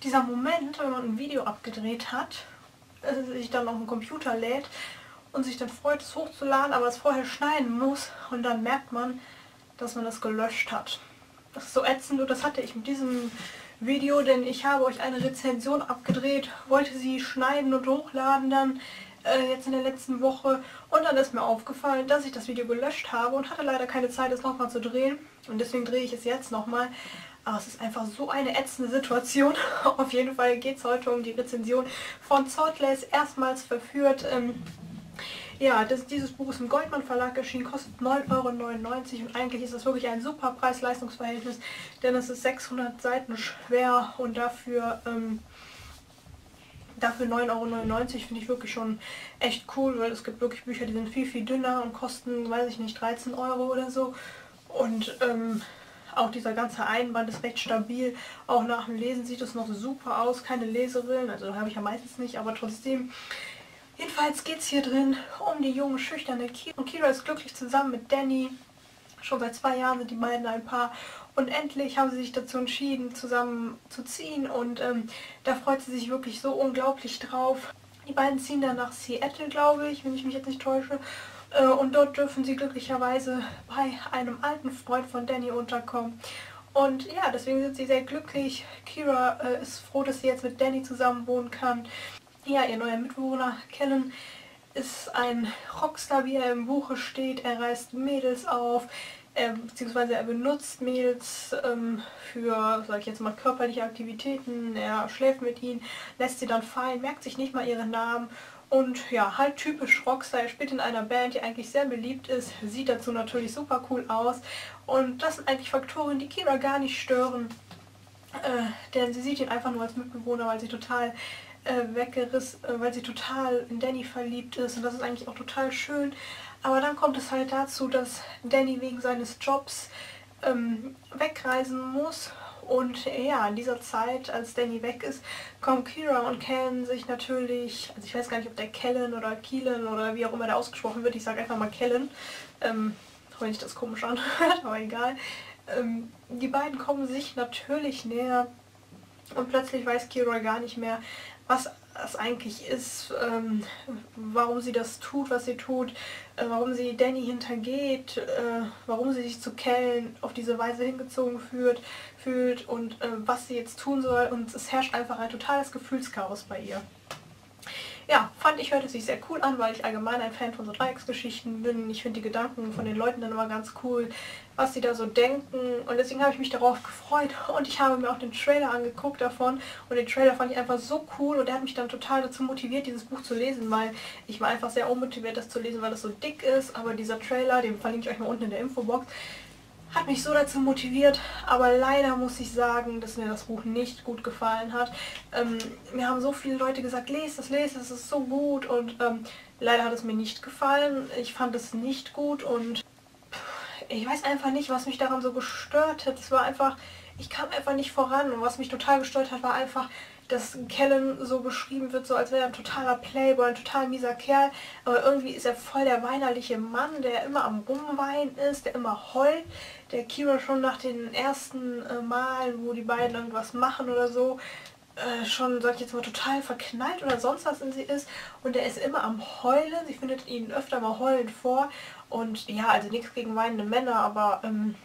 dieser Moment, wenn man ein Video abgedreht hat, sich dann auf den Computer lädt und sich dann freut, es hochzuladen, aber es vorher schneiden muss und dann merkt man, dass man das gelöscht hat. Das ist so ätzend und das hatte ich mit diesem Video, denn ich habe euch eine Rezension abgedreht, wollte sie schneiden und hochladen dann jetzt in der letzten Woche und dann ist mir aufgefallen, dass ich das Video gelöscht habe und hatte leider keine Zeit, es nochmal zu drehen und deswegen drehe ich es jetzt nochmal. Aber es ist einfach so eine ätzende Situation. Auf jeden Fall geht es heute um die Rezension von Thoughtless, erstmals verführt. Ja, dieses Buch ist im Goldmann Verlag erschienen, kostet 9,99 € und eigentlich ist das wirklich ein super Preis-Leistungs-Verhältnis, denn es ist 600 Seiten schwer und dafür 9,99 € finde ich wirklich schon echt cool, weil es gibt wirklich Bücher, die sind viel, viel dünner und kosten, weiß ich nicht, 13 € oder so. Und auch dieser ganze Einband ist recht stabil. Auch nach dem Lesen sieht es noch super aus, keine Leserillen, also habe ich ja meistens nicht, aber trotzdem. Jedenfalls geht es hier drin um die junge, schüchterne Kira. Und Kira ist glücklich zusammen mit Danny. Schon seit 2 Jahren sind die beiden ein Paar. Und endlich haben sie sich dazu entschieden, zusammen zu ziehen. Und da freut sie sich wirklich so unglaublich drauf. Die beiden ziehen dann nach Seattle, glaube ich, wenn ich mich jetzt nicht täusche. Und dort dürfen sie glücklicherweise bei einem alten Freund von Danny unterkommen. Und ja, deswegen sind sie sehr glücklich. Kira ist froh, dass sie jetzt mit Danny zusammen wohnen kann. Ja, ihr neuer Mitbewohner Kellen ist ein Rockstar, wie er im Buche steht. Er reißt Mädels auf, beziehungsweise er benutzt Mädels für, sag ich jetzt mal, körperliche Aktivitäten. Er schläft mit ihnen, lässt sie dann fallen, merkt sich nicht mal ihren Namen. Und ja, halt typisch Rockstar. Er spielt in einer Band, die eigentlich sehr beliebt ist, sieht dazu natürlich super cool aus. Und das sind eigentlich Faktoren, die Kira gar nicht stören. Denn sie sieht ihn einfach nur als Mitbewohner, weil sie total weil sie total in Danny verliebt ist und das ist eigentlich auch total schön. Aber dann kommt es halt dazu, dass Danny wegen seines Jobs wegreisen muss und ja, in dieser Zeit, als Danny weg ist, kommen Kira und Kellen sich natürlich, also ich weiß gar nicht, ob der Kellen oder Keelan oder wie auch immer der ausgesprochen wird, ich sage einfach mal Kellen, auch wenn sich das komisch anhört, aber egal. Die beiden kommen sich natürlich näher und plötzlich weiß Kira gar nicht mehr, was das eigentlich ist, warum sie das tut, was sie tut, warum sie Danny hintergeht, warum sie sich zu Kellen auf diese Weise hingezogen fühlt und was sie jetzt tun soll. Und es herrscht einfach ein totales Gefühlschaos bei ihr. Ja, hörte sich sehr cool an, weil ich allgemein ein Fan von so Dreiecksgeschichten bin. Ich finde die Gedanken von den Leuten dann immer ganz cool, was sie da so denken. Und deswegen habe ich mich darauf gefreut. Und ich habe mir auch den Trailer angeguckt davon. Und den Trailer fand ich einfach so cool. Und der hat mich dann total dazu motiviert, dieses Buch zu lesen, weil ich war einfach sehr unmotiviert, das zu lesen, weil es so dick ist. Aber dieser Trailer, den verlinke ich euch mal unten in der Infobox, hat mich so dazu motiviert, aber leider muss ich sagen, dass mir das Buch nicht gut gefallen hat. Mir haben so viele Leute gesagt, lest es, es ist so gut und leider hat es mir nicht gefallen. Ich fand es nicht gut und ich weiß einfach nicht, was mich daran so gestört hat. Es war einfach, ich kam einfach nicht voran und was mich total gestört hat, war einfach, dass Kellen so beschrieben wird, so als wäre er ein totaler Playboy, ein total mieser Kerl, aber irgendwie ist er voll der weinerliche Mann, der immer am Rumweinen ist, der immer heult, der Kira schon nach den ersten Malen, wo die beiden irgendwas machen oder so, schon, sag ich jetzt mal, total verknallt oder sonst was in sie ist und der ist immer am Heulen, sie findet ihn öfter mal heulend vor und ja, also nichts gegen weinende Männer, aber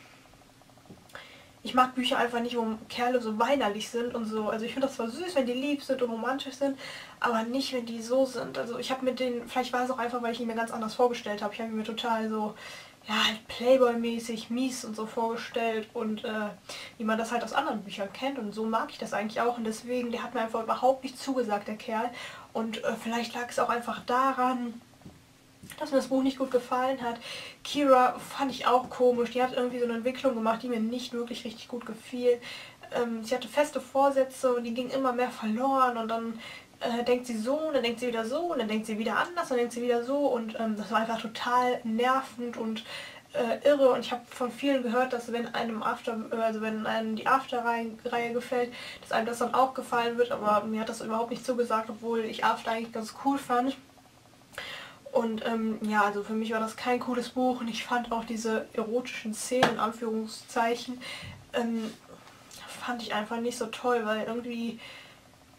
ich mag Bücher einfach nicht, wo Kerle so weinerlich sind und so. Also ich finde das zwar süß, wenn die lieb sind und romantisch sind, aber nicht, wenn die so sind. Also ich habe mit denen, vielleicht war es auch einfach, weil ich ihn mir ganz anders vorgestellt habe. Ich habe ihn mir total so, ja, halt Playboy-mäßig, mies und so vorgestellt und wie man das halt aus anderen Büchern kennt. Und so mag ich das eigentlich auch. Und deswegen, der hat mir einfach überhaupt nicht zugesagt, der Kerl. Und vielleicht lag es auch einfach daran, dass mir das Buch nicht gut gefallen hat. Kira fand ich auch komisch. Die hat irgendwie so eine Entwicklung gemacht, die mir nicht wirklich richtig gut gefiel. Sie hatte feste Vorsätze und die gingen immer mehr verloren und dann denkt sie so, und dann denkt sie wieder so, und dann denkt sie wieder anders, dann denkt sie wieder so und das war einfach total nervend und irre und ich habe von vielen gehört, dass wenn einem die After-Reihe gefällt, dass einem das dann auch gefallen wird, aber mir hat das überhaupt nicht zugesagt, obwohl ich After eigentlich ganz cool fand. Und ja, also für mich war das kein cooles Buch und ich fand auch diese erotischen Szenen, in Anführungszeichen, fand ich einfach nicht so toll, weil irgendwie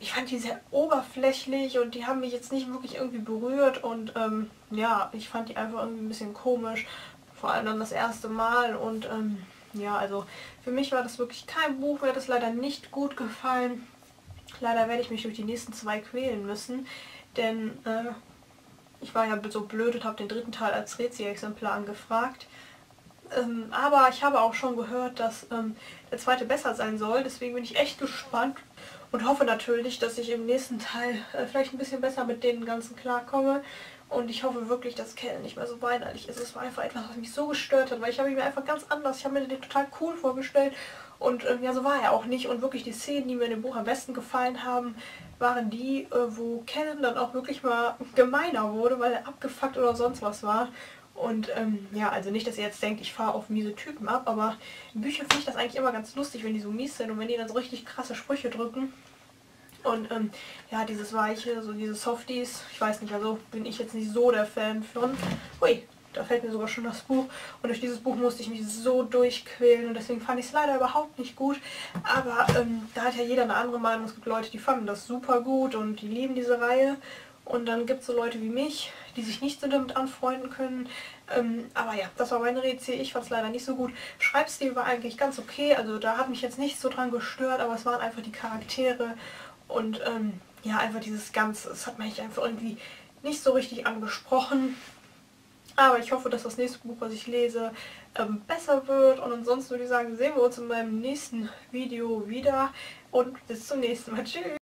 ich fand die sehr oberflächlich und die haben mich jetzt nicht wirklich irgendwie berührt und ja, ich fand die einfach irgendwie ein bisschen komisch, vor allem dann das erste Mal und ja, also für mich war das wirklich kein Buch, mir hat das leider nicht gut gefallen. Leider werde ich mich durch die nächsten 2 quälen müssen, denn ich war ja so blöd und habe den 3. Teil als Rezi-Exemplar angefragt. Aber ich habe auch schon gehört, dass der 2. besser sein soll, deswegen bin ich echt gespannt und hoffe natürlich, dass ich im nächsten Teil vielleicht ein bisschen besser mit denen Ganzen klarkomme. Und ich hoffe wirklich, dass Kel nicht mehr so weinerlich ist. Es war einfach etwas, was mich so gestört hat, weil ich habe ihn mir einfach ganz anders, ich habe mir den total cool vorgestellt. Und ja, so war er auch nicht. Und wirklich die Szenen, die mir in dem Buch am besten gefallen haben, waren die, wo Kel dann auch wirklich mal gemeiner wurde, weil er abgefuckt oder sonst was war. Und ja, also nicht, dass ihr jetzt denkt, ich fahre auf miese Typen ab, aber in Büchern finde ich das eigentlich immer ganz lustig, wenn die so mies sind und wenn die dann so richtig krasse Sprüche drücken. Und ja, dieses Weiche, so diese Softies, ich weiß nicht, also bin ich jetzt nicht so der Fan von. Hui, da fällt mir sogar schon das Buch. Und durch dieses Buch musste ich mich so durchquälen und deswegen fand ich es leider überhaupt nicht gut. Aber da hat ja jeder eine andere Meinung. Es gibt Leute, die fanden das super gut und die lieben diese Reihe. Und dann gibt es so Leute wie mich, die sich nicht so damit anfreunden können. Aber ja, das war meine Rezi. Ich fand es leider nicht so gut. Schreibstil war eigentlich ganz okay. Also da hat mich jetzt nicht so dran gestört, aber es waren einfach die Charaktere. Und ja, einfach dieses Ganze, es hat mich einfach irgendwie nicht so richtig angesprochen. Aber ich hoffe, dass das nächste Buch, was ich lese, besser wird. Und ansonsten würde ich sagen, sehen wir uns in meinem nächsten Video wieder. Und bis zum nächsten Mal. Tschüss!